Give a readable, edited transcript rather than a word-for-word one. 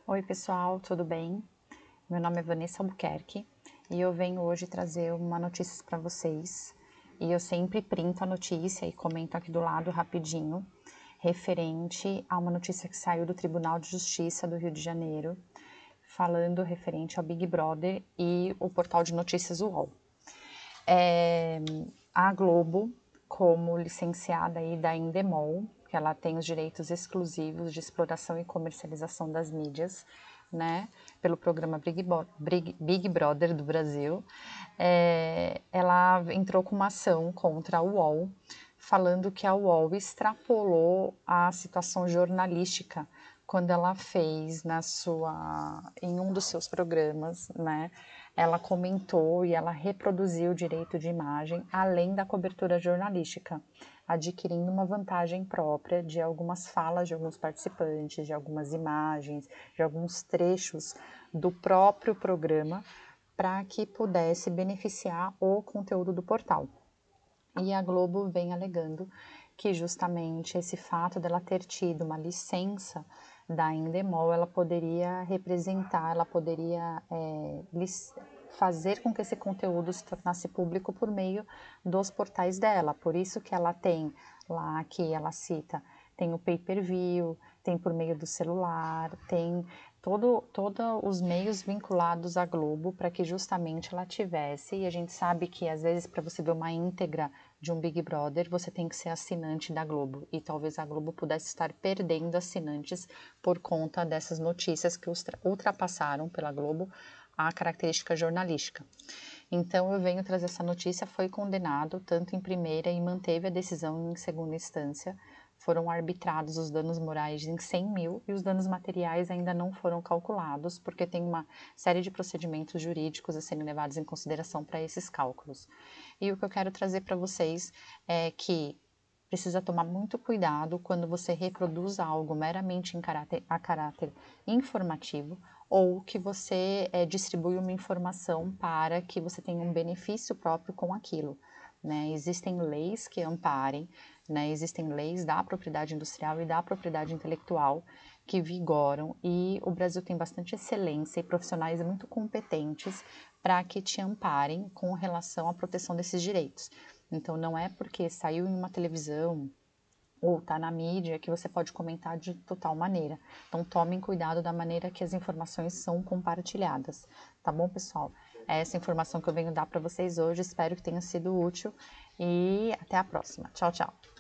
Oi pessoal, tudo bem? Meu nome é Vanessa Albuquerque e eu venho hoje trazer uma notícia para vocês. E eu sempre printo a notícia e comento aqui do lado rapidinho, referente a uma notícia que saiu do Tribunal de Justiça do Rio de Janeiro, falando referente ao Big Brother e o portal de notícias UOL. A Globo, como licenciada aí da Endemol, que ela tem os direitos exclusivos de exploração e comercialização das mídias, né, pelo programa Big Brother do Brasil, ela entrou com uma ação contra a UOL, falando que a UOL extrapolou a situação jornalística quando ela fez em um dos seus programas, né, ela comentou e ela reproduziu o direito de imagem além da cobertura jornalística, adquirindo uma vantagem própria de algumas falas de alguns participantes, de algumas imagens, de alguns trechos do próprio programa, para que pudesse beneficiar o conteúdo do portal. E a Globo vem alegando que justamente esse fato dela ter tido uma licença da Endemol, ela poderia representar, ela poderia fazer com que esse conteúdo se tornasse público por meio dos portais dela. Por isso que ela tem lá, que ela cita, tem o pay-per-view, tem por meio do celular, tem todos os meios vinculados à Globo para que justamente ela tivesse, e a gente sabe que às vezes para você ver uma íntegra de um Big Brother, você tem que ser assinante da Globo, e talvez a Globo pudesse estar perdendo assinantes por conta dessas notícias que ultrapassaram pela Globo a característica jornalística. Então eu venho trazer essa notícia, foi condenado tanto em primeira e manteve a decisão em segunda instância. Foram arbitrados os danos morais em 100 mil e os danos materiais ainda não foram calculados, porque tem uma série de procedimentos jurídicos a serem levados em consideração para esses cálculos. E o que eu quero trazer para vocês é que precisa tomar muito cuidado quando você reproduz algo meramente a caráter informativo ou que você distribui uma informação para que você tenha um benefício próprio com aquilo. Né? Existem leis que amparem, né? Existem leis da propriedade industrial e da propriedade intelectual que vigoram e o Brasil tem bastante excelência e profissionais muito competentes para que te amparem com relação à proteção desses direitos. Então não é porque saiu em uma televisão ou está na mídia que você pode comentar de total maneira. Então tomem cuidado da maneira que as informações são compartilhadas. Tá bom, pessoal? É essa informação que eu venho dar para vocês hoje. Espero que tenha sido útil e até a próxima. Tchau, tchau.